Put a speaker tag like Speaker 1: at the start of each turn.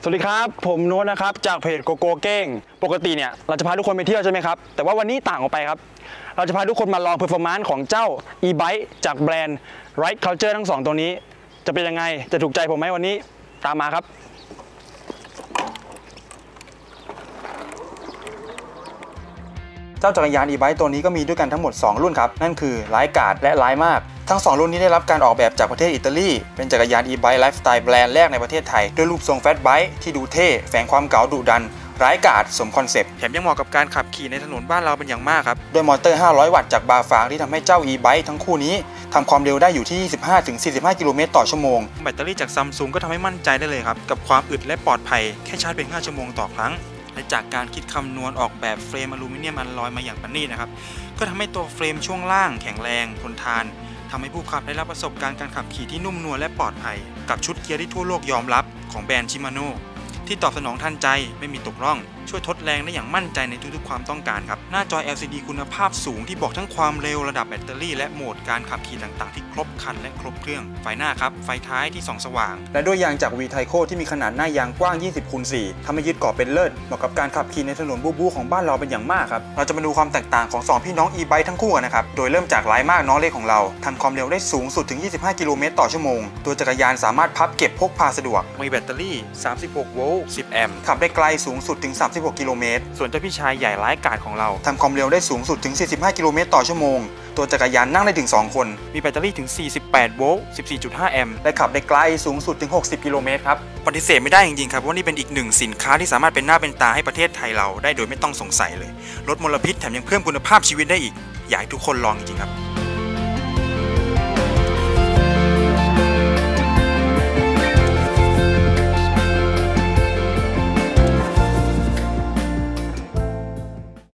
Speaker 1: สวัสดีครับผมโน้ตนะครับจากเพจโกโก้เก้งปกติเนี่ยเราจะพาทุกคนไปเที่ยวใช่ไหมครับแต่ว่าวันนี้ต่างออกไปครับเราจะพาทุกคนมาลองเพอร์ฟอร์แมนซ์ของเจ้า e-bike จากแบรนด์ Ride Culture ทั้ง2ตัวนี้จะเป็นยังไงจะถูกใจผมไหมวันนี้ตามมาครับเจ้าจักรยาน e-bike ตัวนี้ก็มีด้วยกันทั้งหมด2รุ่นครับนั่นคือไลท์การ์ดและไลท์มากทั้ง2รุ่นนี้ได้รับการออกแบบจากประเทศอิตาลีเป็นจักรยาน e-bike ไลฟ์สไตล์แบรนด์แรกในประเทศไทยด้วยรูปทรงแฟตไบค์ที่ดูเท่แฝงความเก๋าดุดันร้ายกาจสมคอนเซปต์แถมยังเหมาะกับการขับขี่ในถนนบ้านเราเป็นอย่างมากครับด้วยมอเตอร์500วัตต์จากบาฟางที่ทำให้เจ้า e-bike ทั้งคู่นี้ทำความเร็วได้อยู่ที่ 25-45 กิโลเมตรต่อชั่วโมงแบตเตอรี่จากซัมซุงก็ทำให้มั่นใจได้เลยครับกับความอึดและปลอดภัยแค่ชาร์จเพียง5ชั่วโมงต่อครั้งและจากการคิดคำนวณออกแบบเฟรมอลูมิเนียมอัลลอยมาอย่างประณีตนะครับก็ทำให้ตัวเฟรมช่วงล่างแข็งแรงทนทานทำให้ผู้ขับได้รับประสบการณ์การขับขี่ที่นุ่มนวลและปลอดภัยกับชุดเกียร์ที่ทั่วโลกยอมรับของแบรนด์ชิมาโน่ที่ตอบสนองทันใจไม่มีตกร่องช่วยทดแรงได้อย่างมั่นใจในทุกๆความต้องการครับหน้าจอ LCD คุณภาพสูงที่บอกทั้งความเร็วระดับแบตเตอรี่และโหมดการขับขี่ต่างๆที่ครบครันและครบเครื่องไฟหน้าครับไฟท้ายที่ส่องสว่างและด้วยยางจาก V-Tyco ที่มีขนาดหน้ายางกว้าง 20x4 ทำให้ยึดเกาะเป็นเลิศเหมาะกับการขับขี่ในถนนบู๊ๆของบ้านเราเป็นอย่างมากครับเราจะมาดูความแตกต่างของ2พี่น้อง e-bike ทั้งคู่กันนะครับโดยเริ่มจากไลท์มากน้องเล็กของเราทำความเร็วได้สูงสุดถึง25กิโลเมตรต่อชั่วโมงตัวจักรยานสามารถพับเก็บพกพาสะดวกมีแบตเตอรี่36โวลต์10แอมป์ขับได้ไกลสูงสุดถึง36กิโลเมตรส่วนเจ้าพี่ชายใหญ่ร้ายกาจของเราทำความเร็วได้สูงสุดถึง45กิโลเมตรต่อชั่วโมงตัวจักรยานนั่งได้ถึง2คนมีแบตเตอรี่ถึง48โวลต์ 14.5 แอมป์และขับได้ไกลสูงสุดถึง60กิโลเมตรครับปฏิเสธไม่ได้จริงๆครับว่านี่เป็นอีกหนึ่งสินค้าที่สามารถเป็นหน้าเป็นตาให้ประเทศไทยเราได้โดยไม่ต้องสงสัยเลยลดมลพิษแถมยังเพิ่มคุณภาพชีวิตได้อีกอยากให้ทุกคนลองจริงๆครับ